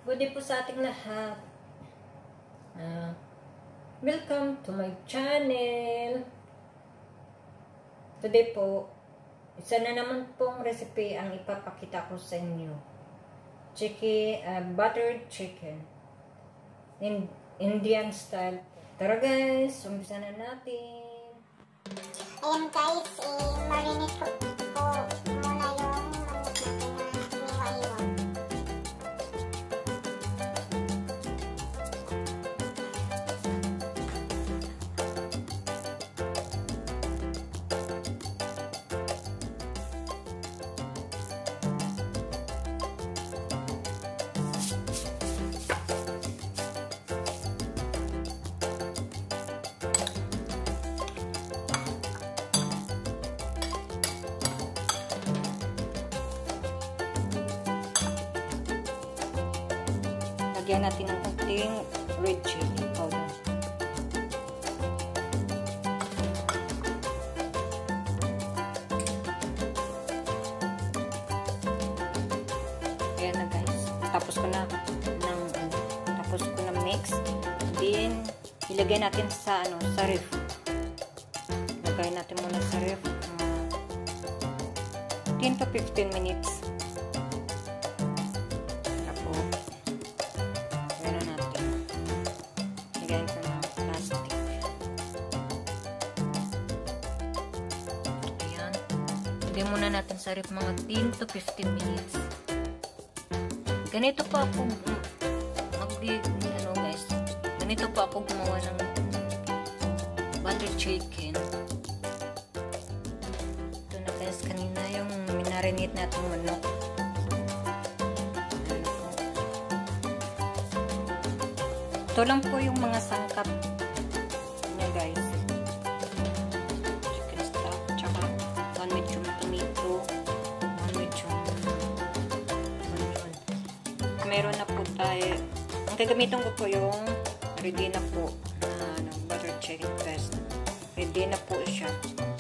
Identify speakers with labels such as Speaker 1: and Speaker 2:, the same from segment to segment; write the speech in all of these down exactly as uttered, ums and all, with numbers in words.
Speaker 1: Good day po sa ating lahat. Uh, welcome to my channel. Today po, isa na naman pong recipe ang ipapakita ko sa inyo. Chicken, uh, buttered chicken. In Indian style. Tara guys, umpisa na natin.
Speaker 2: Ayan guys, eh, marinate ko po muna yung manok natin na iniwa-iwa.
Speaker 1: Lagyan natin ng konting red chili powder. Ayan na guys. Tapos ko na ng, tapos ko na mix. Then, ilagay natin sa ano, sa ref. Ilagay natin muna sa ref. Uh, ten to fifteen minutes. Lagyan muna natin sa ref mga ten to fifteen minutes. Ganito pa ako mag-dig, ano guys, ganito pa ako gumawa ng butter chicken. Ito na guys, kanina yung minarinate natin manok. Ito lang po yung mga sangkap niya guys. Chicken stock, tsaka one with yung tomato, one with yung meron na po tayo. Ang gagamitin ko po yung ready na po na ano, butter chicken paste. Ready na po siya.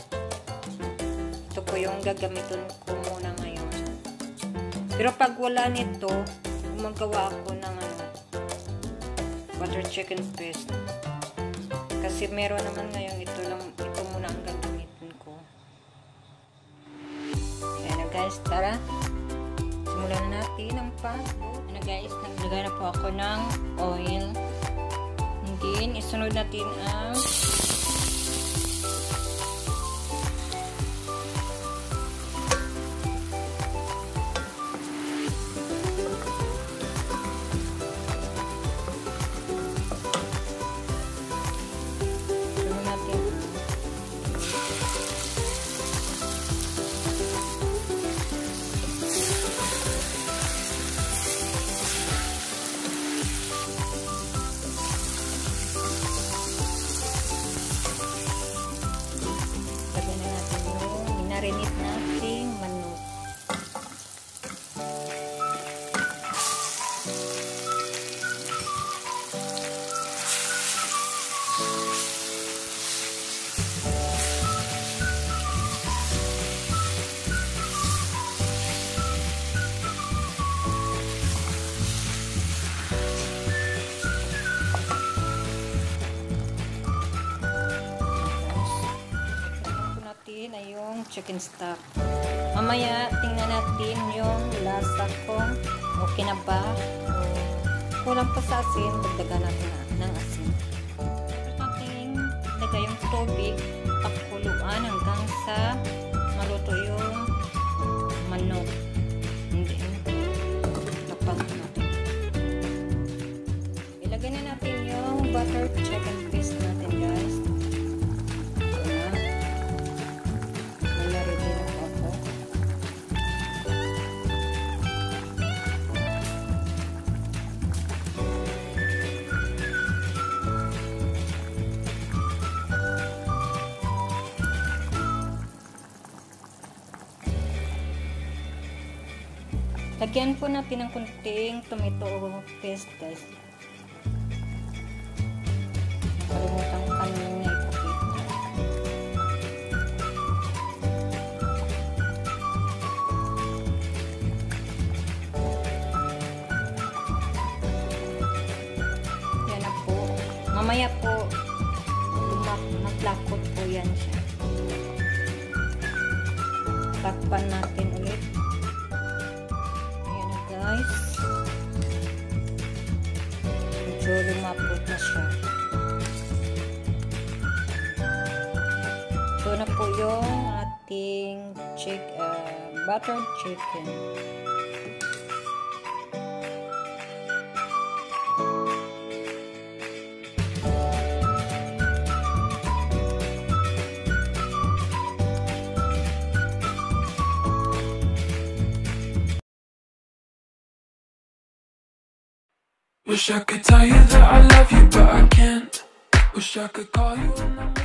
Speaker 1: Ito po yung gagamitin ko muna ngayon. Pero pag wala nito, gumagawa ako ng ano, butter chicken paste. Kasi meron naman ngayon ito lang, ito muna ang gagamitin ko. Ayan na guys, tara. Simulan na natin ang pasto. Ayan na guys, naglagay na po ako ng oil. And then, isunod natin ang marinate nating manok. Na yung chicken stock. Mamaya, tingnan natin yung lasa kung okay na ba. O kulang pa sa asin, dagdagan natin ng asin. Tapos natin lagay yung tubig, pakuluan hanggang sa maluto yung manok. Hindi. Kapag natin. Ilagay na natin yung butter chicken paste natin guys. Lagyan po natin ng kunting tomato paste guys. Nakalimutan ko kanina ipakita. Mamaya po, maglakot po yan siya. Takpan natin ulit. Ayan na guys. Medyo lumapot na siya. Ito na po yung ating chick, uh, buttered chicken.
Speaker 3: Wish I could tell you that I love you, but I can't. Wish I could call you in the